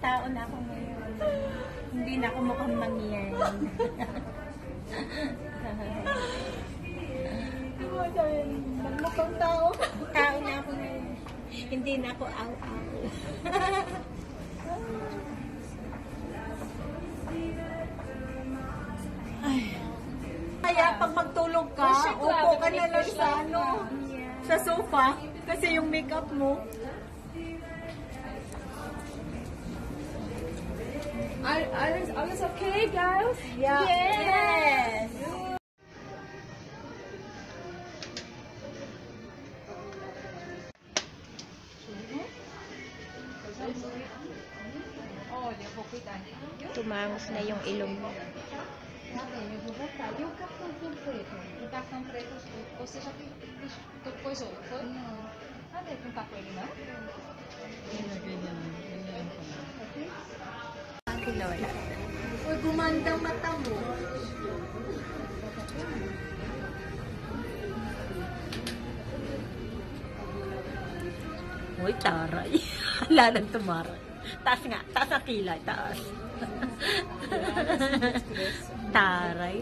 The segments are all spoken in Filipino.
tao na ako ngayon. Hindi na ako mukhang mangyan. Magmukhang tao. Tao na ako ngayon. Hindi na ako aw-aw. Kaya pag magtulog ka, upo ka na lang sa sa sofa kasi yung makeup mo. Alles okay, guys? Yeah. Yes! Tumangos na yung ilong mo. Eu vou voltar. E o cartão tudo preto? O cartão preto, você já coisou, foi? Não. Ah, deve não tá com ele, não? Si Lola. Uy, gumandang mata mo. Uy, taray. Hala nang tumaray. Taas nga. Taas ang kilay. Taas. Taray.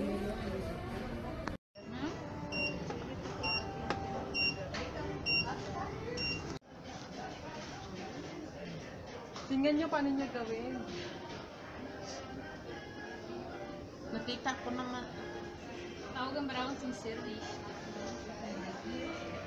Tingnan nyo paano niya gawin. Nakita ko naman. Algo bravo sem ser visto.